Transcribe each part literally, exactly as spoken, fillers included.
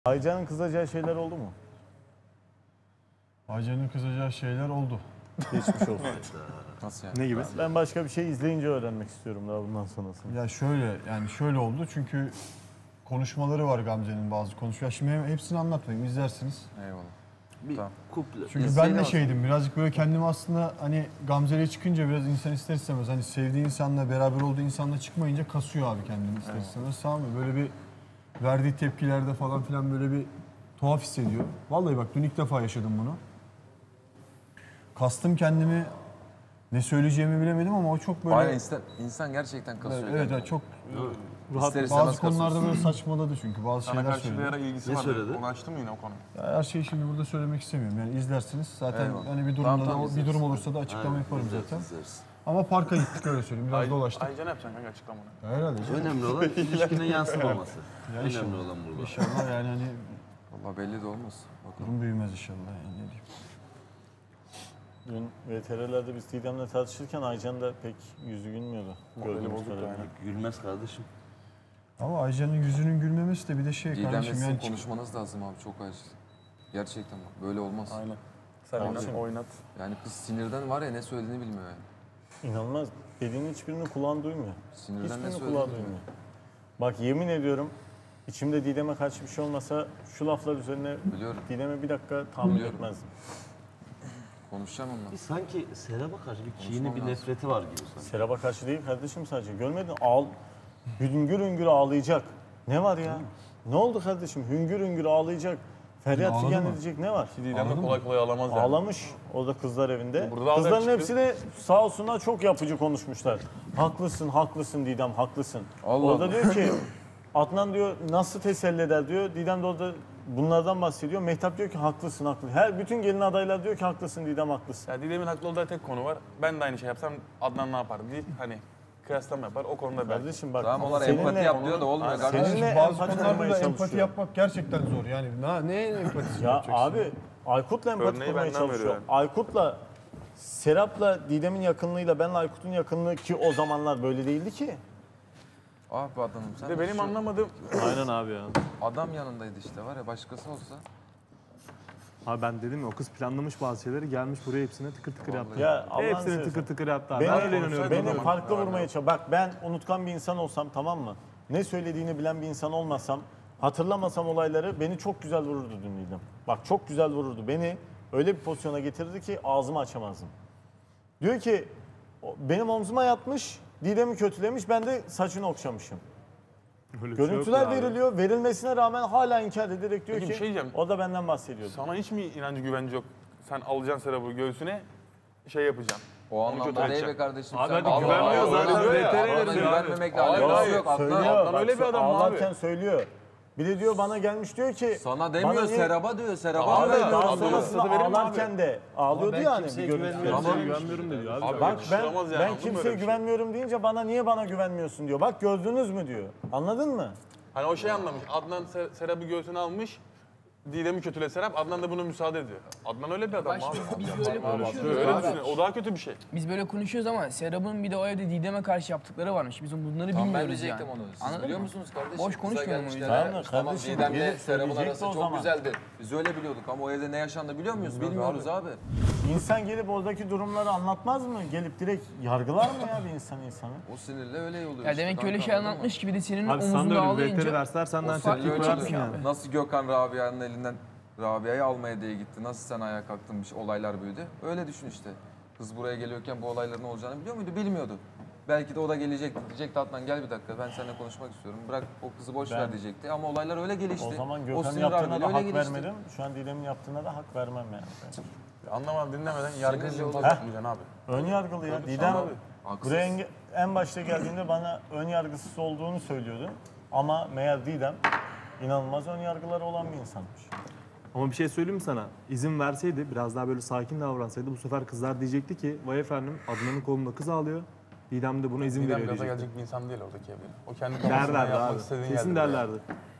Aycan'ın kızacağı şeyler oldu mu? Aycan'ın kızacağı şeyler oldu. Geçmiş olsun. Nasıl yani? Ne gibi? Ben başka bir şey izleyince öğrenmek istiyorum daha bundan sonrasını. Ya şöyle yani şöyle oldu çünkü konuşmaları var Gamze'nin bazı konuşmalar. Şimdi hepsini anlatmayayım, izlersiniz. Eyvallah. Bir Tamam. kuple. Çünkü İzleyelim ben de o şeydim birazcık böyle kendimi aslında hani Gamze'yle çıkınca biraz insan ister istemez hani sevdiği insanla beraber olduğu insanla çıkmayınca kasıyor abi kendini ister istemez. Tamam mı? Böyle bir verdiği tepkilerde falan filan böyle bir tuhaf hissediyor. Vallahi bak dün ilk defa yaşadım bunu. Kastım kendimi, ne söyleyeceğimi bilemedim ama o çok böyle... Aynen insan, insan gerçekten kasıyor. Evet, evet kendini. çok İster istemez bazı konularda kasıyorsun. böyle saçmaladı çünkü bazı Sana şeyler karşı bir söyledi. ara ilgisi Ne vardı. söyledi? Onu açtı mı yine o konu? Ya her şeyi şimdi burada söylemek istemiyorum. Yani izlersiniz. Zaten Eyvallah. hani bir durumda Tamam, da, tamam, bir izleriz. durum olursa da açıklama yaparım İzleriz, zaten. izleriz. Ama parka gittik öyle söyleyeyim. Biraz dolaştık. Ayrıca ne yapacaksın kanka açıklamanı? Herhalde canım. Önemli olan ilişkinin yansımaması. Ya Önemli inşallah. olan burada. İnşallah yani hani Vallahi belli de olmaz. Bakalım. durum büyümez inşallah. Yani ne diyeyim. Dün V T R'lerde biz Didem'le tartışırken Aycan da pek yüzü gülmüyordu. Gördüğümüz bozuktu kadarıyla. aynen. Gülmez kardeşim. Ama Aycan'ın yüzünün gülmemesi de bir de şey Didem'le kardeşim sizin yani konuşmanız lazım abi, çok acil. Gerçekten bak, böyle olmaz. Aynen. Sen oynat, oynat. Yani kız sinirden var ya ne söylediğini bilmiyor yani. İnanılmaz. Dediğinin hiçbirini kulağın duymuyor. Sinirden ne Hiçbirini söylediğini kulağı bilmiyor. duymuyor. Bak yemin ediyorum içimde Didem'e karşı bir şey olmasa şu laflar üzerine Biliyorum. Didem'e bir dakika tahammül Biliyorum. etmezdim. Konuşacağım onunla. Bir sanki Serap'a karşı bir kini, Konuşmam bir lazım. nefreti var gibi sanki. Serap'a karşı değil kardeşim sadece. Görmedin ağl hüngür hüngür ağlayacak. Ne var ya? Ne oldu kardeşim? Hüngür hüngür ağlayacak. Feryat Ağladı figan mı? edecek ne var? Didem de kolay kolay alamaz yani. Ağlamış orada kızlar evinde. Burada ağlayan Kızların çıktı. hepsi de sağ olsunlar çok yapıcı konuşmuşlar. Haklısın, haklısın Didem, haklısın. Allah orada Allah. diyor ki Adnan diyor nasıl teselli eder diyor. Didem de orada bunlardan bahsediyor. Mehtap diyor ki haklısın, haklısın. Her bütün gelin adaylar diyor ki haklısın Didem, haklısın. Ya Didem'in haklı olduğu tek konu var. Ben de aynı şey yapsam Adnan ne yapar diye hani kıyaslama yapar. O konuda ben. Kardeşim bak. Tamam onlar seninle- empati yap diyor da olmuyor Ha, kardeşim. seninle bazı empati konularda kurmaya da empati çalışıyor. yapmak gerçekten zor. Yani ne, ne empatisi Ya yapacaksın? abi Aykut'la empati Örneği kurmaya benden çalışıyor. veriyor yani. Aykut'la Serap'la Didem'in yakınlığıyla benle Aykut'un yakınlığı ki o zamanlar böyle değildi ki. Ah be adamım sen Bir de benim şu anlamadığım Aynen abi ya. adam yanındaydı işte var ya, başkası olsa. Abi ben dedim ya o kız planlamış bazı şeyleri gelmiş buraya hepsine tıkır tıkır yaptı. Ya Allah'ını Hepsini seversen. tıkır tıkır yaptı abi. Beni, Ben öyle inanıyorum. beni Tamam. farklı Aynen. vurmaya çalışıyor. Bak ben unutkan bir insan olsam tamam mı? Ne söylediğini bilen bir insan olmasam, hatırlamasam olayları beni çok güzel vururdu dün Didem. Bak çok güzel vururdu. Beni öyle bir pozisyona getirdi ki ağzımı açamazdım. Diyor ki o- benim omzuma yatmış, Didem'i kötülemiş, ben de saçını okşamışım. Öyle bir şey yok Görüntüler ya abi. veriliyor, verilmesine rağmen hala inkar ederek diyor Peki bir ki şey diyeceğim. o da benden bahsediyordu. sana hiç mi inancı güvence yok? Sen alacaksın Serap'ı göğsüne şey yapacaksın. O Onu anlamda kötü değil be edeceksin. kardeşim. Abi sen hadi Allah güvenmiyor Allah. zaten. öyle diyor ya. V T R Adam'a veriyor abi. güvenmemekle Hayır, alakası hayır. yok. Adnan, Söylüyor, Adnan bak, öyle bir adam mı abi? ağlarken söylüyor. Bir de diyor bana gelmiş diyor ki sana demiyor, bana niye- Serap'a diyor. Serap'a Abi, diyor. Abi daha Adnan sonrasında Adnan verir mi ağlarken de ağlıyordu ben yani kimseye bir görüntü. güvenmiyorum. Ama- Kimseye güvenmiyorum dedi abi. Abi, Bak ben yakıştıramaz yani, ben anladın mı öyle kimseye bir şey? güvenmiyorum deyince bana niye bana güvenmiyorsun diyor. Bak gördünüz mü diyor. Anladın mı? Hani o şey anlamış. Adnan Ser- Serap'ı göğsüne almış. Didem'i kötüle Serap. Adnan da buna müsaade ediyor. Adnan öyle bir adam Bak abi. şimdi biz böyle konuşuyoruz. Öyle abi. düşünüyor. O daha kötü bir şey. Biz böyle konuşuyoruz ama Serap'ın bir de o evde Didem'e karşı yaptıkları varmış. Biz bunları Tamam, ben bilmiyoruz diyecektim yani. onu. Siz Anladın biliyor mı? musunuz kardeşim? Boş Kıza konuşmayalım gelmişler. o yüzden. Tamam, Tamam, kardeşim, Didem'le gelip Serap'ın söyleyecekti arası o çok zaman. güzeldi. Biz öyle biliyorduk ama o evde ne yaşandı biliyor muyuz? Bilmiyoruz abi. İnsan gelip oradaki durumları anlatmaz mı? Gelip direkt yargılar mı ya bir insan insanı? O sinirle öyle oluyor Ya işte demek ki öyle kanka, şey anladın mı? anlatmış ki bir de senin Abi sen de omuzunda öyle bir V T R ağlayınca verseler senden o farklı tepki bir koyarsın şey yani. abi. Nasıl Gökhan Rabia'nın elinden Rabia'yı almaya diye gitti. Nasıl sen ayağa kalktın, bir şey- olaylar büyüdü. Öyle düşün işte. Kız buraya geliyorken bu olayların olacağını biliyor muydu? Bilmiyordu. Belki de o da gelecekti. Diyecekti Adnan gel bir dakika ben seninle konuşmak istiyorum. Bırak o kızı boş Ben- ver diyecekti. Ama olaylar öyle gelişti. O zaman O Gökhan'ın sinir yaptığına harbiden da öyle hak gelişti. vermedim. Şu an Didem'in yaptığına da hak vermem yani. Anlamadan dinlemeden yargıcı Sinirli infaz olur. yapmayacaksın abi. Ön yargılı ya. Didem abi. Haksız. buraya en, en başta geldiğinde bana ön yargısız olduğunu söylüyordu. Ama meğer Didem inanılmaz ön yargıları olan bir insanmış. Ama bir şey söyleyeyim mi sana? İzin verseydi, biraz daha böyle sakin davransaydı bu sefer kızlar diyecekti ki vay efendim Adnan'ın kolunda kız ağlıyor. Didem de buna izin Didem veriyor gaza diyecekti. gelecek bir insan değil oradaki evde. O kendi kafasından Derlerdi yapmak abi. istediğini Kesin yerdi. derlerdi.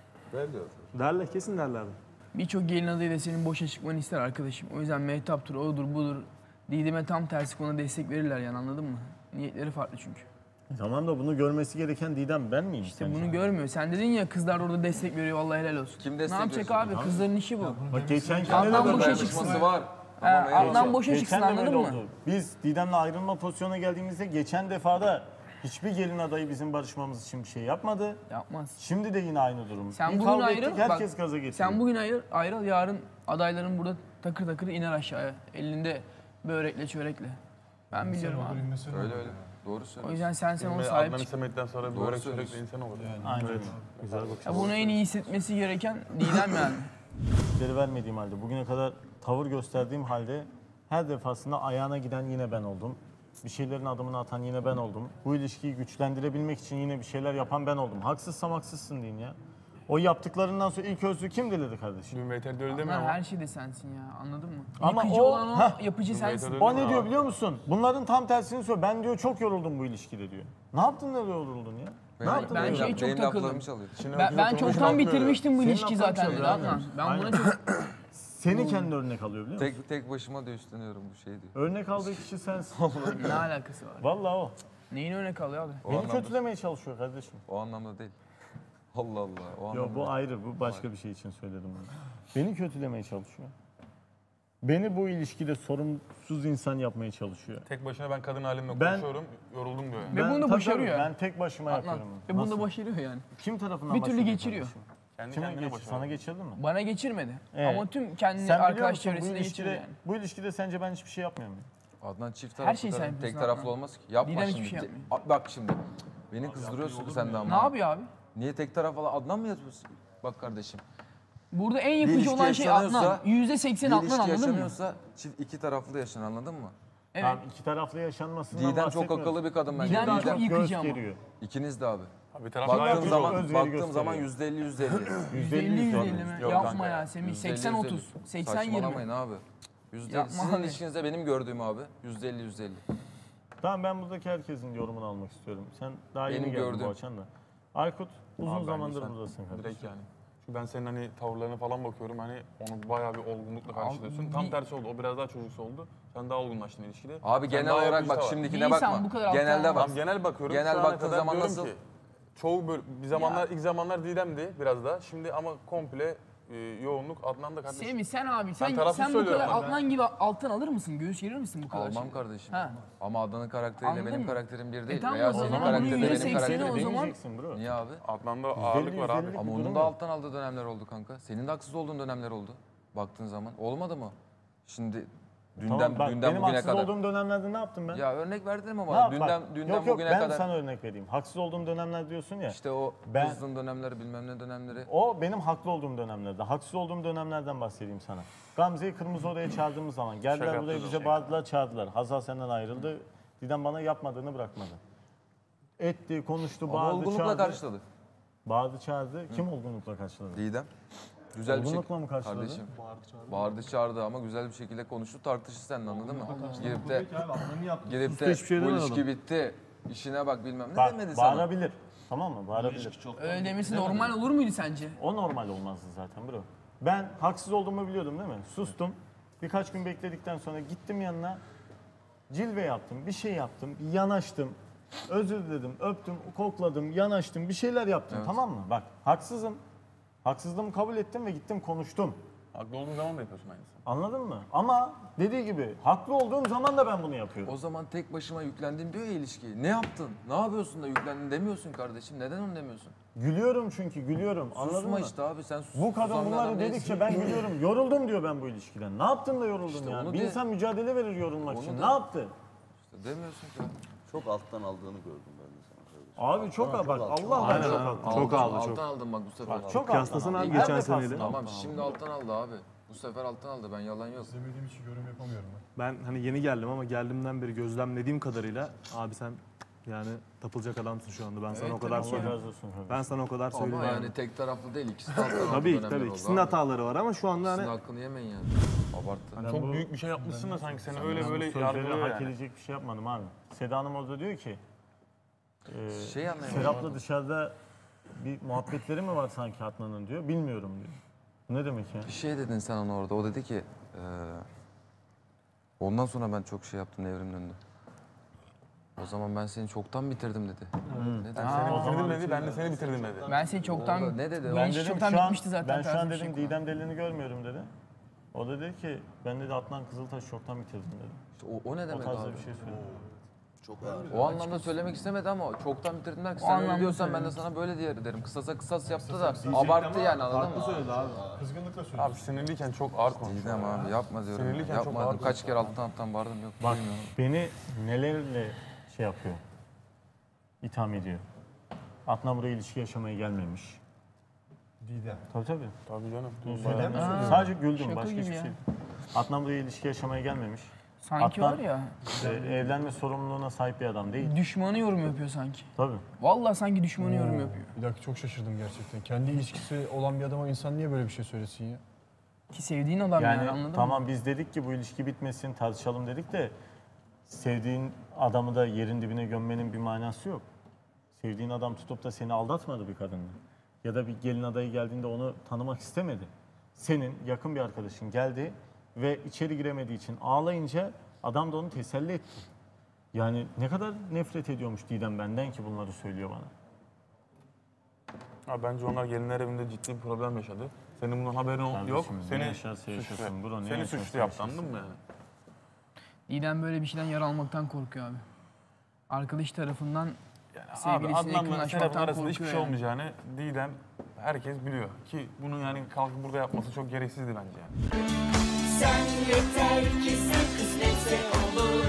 Derler, kesin derlerdi. Birçok gelin adayı da senin boşa çıkmanı ister arkadaşım. O yüzden Mehtap'tır, odur, budur. Didem'e tam tersi konuda destek verirler yani anladın mı? Niyetleri farklı çünkü. Tamam da bunu görmesi gereken Didem ben miyim? İşte sence? bunu görmüyor. Sen dedin ya kızlar orada destek veriyor vallahi helal olsun. Kim Ne destek yapacak veriyor? abi? Kızların işi bu. Bak geçen Adnan kere de boşa böyle çıksın. Tartışması var. He, Tamam, eyvallah. Adnan boşa çıksın Geçen de böyle anladın mı? oldu. Biz Didem'le ayrılma pozisyonuna geldiğimizde geçen defada hiçbir gelin adayı bizim barışmamız için bir şey yapmadı. Yapmaz. Şimdi de yine aynı durum. Sen Bir bugün kavga ayrıl. ettik, bak, herkes gaza getiriyor. Sen bugün ayrıl, ayrıl. Yarın adayların burada takır takır iner aşağıya. Elinde börekle çörekle. Ben biliyorum abi. Öyle öyle. Doğru O söylüyorsun. yüzden sen sen ona Adnan sahip çık. istemekten sonra bir Doğru börek söylüyorsun. çörekle insan olur. Aynen öyle. Ya bunu en iyi hissetmesi gereken Didem yani. Geri vermediğim halde, bugüne kadar tavır gösterdiğim halde her defasında ayağına giden yine ben oldum. Bir şeylerin adımını atan yine ben oldum. Bu ilişkiyi güçlendirebilmek için yine bir şeyler yapan ben oldum. Haksızsam haksızsın deyin ya. O yaptıklarından sonra ilk özrü kim diledi kardeşim? Dün Veter'de öyle Ama demiyor ama. her şey de sensin ya anladın mı? Ama Yıkıcı o- olan o, Heh. yapıcı sensin. Öyle O demiyor ne diyor abi. biliyor musun? Bunların tam tersini söylüyor. Ben diyor çok yoruldum bu ilişkide diyor. Ne yaptın da yoruldun ya? Ne Benim- yaptın ben da benim- şey yoruldun? çok benim takıldım. laflarımı çalıyor. Şimdi Ben, herkes ben oturmuş çoktan bakmıyor. bitirmiştim bu Senin ilişkiyi lafların zaten dedi çalıyor, Adnan. aynen. Ben buna Aynen. çok... Seni kendi örnek alıyor biliyor musun? Tek tek başıma da üstleniyorum bu şey diyor. Örnek aldığı kişi sensin. Ne alakası var? Vallahi o. Neyin örnek alıyor abi? O Beni anlamda, kötülemeye çalışıyor kardeşim. o anlamda değil. Allah Allah. O anlamda. Yok bu ayrı, bu başka bir şey için söyledim bunu. Beni kötülemeye çalışıyor. Beni bu ilişkide sorumsuz insan yapmaya çalışıyor. Tek başına ben kadın halimle Ben- konuşuyorum, yoruldum diyor yani. Ve bunu da tabii başarıyor. tabii, Ben tek başıma Adnan. yapıyorum. Ve bunu Nasıl? da başarıyor yani. Kim tarafından Bir türlü başarıyor geçiriyor. kardeşim? Kendi Kime kendine geç, başarıyor. sana geçirdi mi? Bana geçirmedi. Evet. Ama tüm kendi Sen biliyor arkadaş musun bu çevresinde geçiriyor ilişkide, yani. bu ilişkide sence ben hiçbir şey yapmıyor muyum? Adnan çift Her taraflı şeyi sen kadın, yapıyorsun tek taraflı Adnan. olmaz ki. Yapma Didem şimdi. hiçbir şey Te- yapmıyor. A- Bak şimdi. Beni kızdırıyorsun sen de ama. Ne yapıyor abi? Niye tek taraflı Adnan mı yapıyorsun? Bak kardeşim. Burada en Bir yapıcı ilişki olan şey yaşanıyorsa- Adnan. Yüzde seksen Bir Adnan ilişki anladın mı? yaşanıyorsa çift iki taraflı da yaşan anladın mı? Evet. Tamam, iki taraflı yaşanmasından Didem çok bahsetmiyorum. akıllı bir kadın bence. Didem Daha çok çok yıkıcı göz ama. geriyor. İkiniz de abi. Abi bir taraf Baktığım yapıyor? zaman Özveri baktığım gösteriyor. zaman yüzde elli yüzde elli. yüzde elli yüzde elli yüzde yüzde elli. mi? Yok Yapma kanka. ya Semih. Yüzde elli, seksen yüzde otuz. elli. seksen Saçmalamayın yirmi. abi. Yüzde elli. Yapma Sizin abi. ilişkinizde benim gördüğüm abi. Yüzde elli yüzde elli. Tamam ben buradaki herkesin yorumunu almak istiyorum. Sen daha yeni Benim geldin gördüğüm. bu açan da. Aykut uzun Abi bence zamandır sen buradasın kardeşim. Direkt yani. Çünkü ben senin hani tavırlarına falan bakıyorum hani onu bayağı bir olgunlukla karşılıyorsun. bir- Tam tersi oldu. O biraz daha çocuksu oldu. Sen daha olgunlaştın ilişkide. Abi Sen genel daha olarak yapıcı bak da var. şimdikine Bir insan bakma. bu kadar Genelde alttan bak. Tamam genel bakıyorum. Genel Şu ana baktığın kadar zaman diyorum nasıl? ki, çoğu böyle bir zamanlar ilk zamanlar Didem'di biraz daha. Şimdi ama komple e, yoğunluk Adnan'da kardeşim. Semih sen abi sen, tarafsız sen bu söylüyorum kadar abi. Adnan gibi alttan alır mısın? Göğüs gerir misin bu kadar Almam şey? kardeşim. Ha. Ama Adnan'ın karakteriyle Anladın benim mı? karakterim bir değil. tamam Veya o senin zaman karakterin bunun benim yüzde sekseni karakterim o değil. zaman- Demeyeceksin bro. Niye abi? Adnan'da yüzde elli, ağırlık var yüzde abi. elli. Ama Bir onun durum da yok. alttan aldığı dönemler oldu kanka. Senin de haksız olduğun dönemler oldu. Baktığın zaman. Olmadı mı? Şimdi dünden Tamam, bak, dünden benim bugüne haksız kadar. olduğum dönemlerde ne yaptım ben? Ya örnek verdin ama Ne yap- dünden bak, dünden yok, yok, bugüne ben kadar. sana örnek vereyim. Haksız olduğum dönemler diyorsun ya. İşte o Ben- kızdığın dönemleri bilmem ne dönemleri. O benim haklı olduğum dönemlerde. Haksız olduğum dönemlerden bahsedeyim sana. Gamze'yi Kırmızı Oda'ya çağırdığımız zaman geldiler Şaka buraya yaptınız bize o bağırdılar çağırdılar. Hazal senden ayrıldı. Didem bana yapmadığını bırakmadı. Etti, konuştu, Ama bağırdı, olgunlukla çağırdı. karşıladı. Bağırdı, çağırdı. Kim olgunlukla karşıladı? Didem. Güzel bir şey. Olgunlukla mı karşıladı? Kardeşim. Bağırdı çağırdı ama güzel bir şekilde konuştu tartıştı seninle anladın mı? Girip de girip Usta de hiçbir şey bu demedi ilişki bitti. İşine bak bilmem ne Bak, demedi sana. bağırabilir. Tamam mı? Bağırabilir. Öyle demesi normal olur muydu sence? O normal olmazdı zaten bro. Ben haksız olduğumu biliyordum değil mi? Sustum. Birkaç gün bekledikten sonra gittim yanına. Cilve yaptım, bir şey yaptım, bir yanaştım. Özür diledim, öptüm, kokladım, yanaştım, bir şeyler yaptım Evet. tamam mı? Bak haksızım. Haksızlığımı kabul ettim ve gittim konuştum. Haklı olduğun zaman da yapıyorsun aynısını. Anladın mı? Ama dediği gibi haklı olduğum zaman da ben bunu yapıyorum. O zaman tek başıma yüklendim diyor ya ilişkiyi. Ne yaptın? Ne yapıyorsun da yüklendin demiyorsun kardeşim. Neden onu demiyorsun? Gülüyorum çünkü gülüyorum. Anladın Susma mı? işte abi sen sus. Bu kadın susan bir bunları adam dedikçe değilsin. ben gülüyorum. Yoruldum diyor ben bu ilişkiden. Ne yaptın da yoruldun İşte ya? onu Bir de- insan mücadele verir yorulmak Onu için. de- Ne yaptı? İşte demiyorsun ki. Çok alttan aldığını gördüm ben de sana kardeşim. Abi çok Alttan, bak çok alttan. Allah Aynen çok abi. alttan. Çok aldı, alttan çok. aldım bak bu sefer. Bak çok Kıyaslasana alttan abi aldı. geçen Her seneyle. defasında Tamam alttan aldı. şimdi alttan aldı abi. Bu sefer alttan aldı ben yalan yok. İzlemediğim için yorum yapamıyorum ben. Ben hani yeni geldim ama geldiğimden beri gözlemlediğim kadarıyla abi sen yani tapılacak adamsın şu anda. Ben sana Evet, o kadar Allah söyleyeyim. razı olsun kardeşim. Ben sana o kadar söyleyeyim. Ama yani. yani tek taraflı değil. İkisi de alttan aldı Tabii ki dönemler tabii. oldu İkisinin de abi. hataları var ama şu anda İkisinin hani hakkını yemeyin yani. Abarttı. Ben Çok bu- büyük bir şey yapmışsın da sanki seni Ben öyle bu böyle sözleri yargılıyor hak yani. edecek bir şey yapmadım abi. Seda Hanım orada diyor ki e, Şey anlayamadım. Serap'la dışarıda bir muhabbetleri mi var sanki Adnan'ın diyor. Bilmiyorum diyor. Bu ne demek ya? Bir şey dedin sen ona orada. O dedi ki eee, ondan sonra ben çok şey yaptım devrim döndü. O zaman ben seni çoktan bitirdim dedi. Ne dedi? Seni o zaman bitirdim dedi, ben de seni bitirdim dedi. Ben seni çoktan... Orada ne dedi? Bu Ben iş dedim çoktan şu an, bitmişti zaten. ben şu an tarzı bir dedim şey Didem Deli'ni görmüyorum dedi. O da dedi ki ben dedi Adnan Kızıltaş çoktan bitirdim dedi. İşte o, o ne O demek tarzda abi? bir şey söyledi. Çok ağır. O anlamda söylemek istemedi ama çoktan bitirdim der ki O sen öyle anlamda diyorsan ben de söylemek sana böyle diye derim. Kısasa kısas yaptı da abarttı yani anladın mı? söyledi abi. Kızgınlıkla söylüyor. Abi sinirliyken çok ağır konuşuyor. Didem abi yapma diyorum. ya, Sinirliyken çok Yapma ağır dedim. Kaç kere alttan alttan bağırdım yok. Bak duymuyorum. beni nelerle şey yapıyor, itham ediyor. Adnan buraya ilişki yaşamaya gelmemiş. Didem. Tabii tabii. Tabii canım. Söyledim. Ha. Sadece güldüm, Şaka başka gibi hiçbir ya. şey. Adnan buraya ilişki yaşamaya gelmemiş. Sanki Adnan- var ya, Ee, evlenme sorumluluğuna sahip bir adam değil. düşmanı yorum yapıyor sanki. Tabii. Vallahi sanki düşmanı yorum yapıyor. Bir dakika çok şaşırdım gerçekten. Kendi ilişkisi olan bir adama insan niye böyle bir şey söylesin ya? Ki sevdiğin adam yani, Yani anladın tamam mı? biz dedik ki bu ilişki bitmesin, tartışalım dedik de sevdiğin adamı da yerin dibine gömmenin bir manası yok. Sevdiğin adam tutup da seni aldatmadı bir kadınla. Ya da bir gelin adayı geldiğinde onu tanımak istemedi. Senin yakın bir arkadaşın geldi ve içeri giremediği için ağlayınca adam da onu teselli etti. Yani ne kadar nefret ediyormuş Didem benden ki bunları söylüyor bana. Abi bence onlar gelinler evinde ciddi bir problem yaşadı. Senin bundan haberin ol- Kardeşim, yok. ne Seni yaşarsa yaşasın, suçlu, bro, ne seni yaşarsa suçlu yaptı yaşasın. anladın mı yani? Didem böyle bir şeyden yara almaktan korkuyor abi. Arkadaş tarafından Yani abi sevgilisine Adnan'la yakınlaşmaktan Serap'ın arasında hiçbir korkuyor şey yani. olmayacağını Didem herkes biliyor. Ki bunu yani kalkıp burada yapması çok gereksizdi bence yani. Sen yeter ki sen kısmetse olur.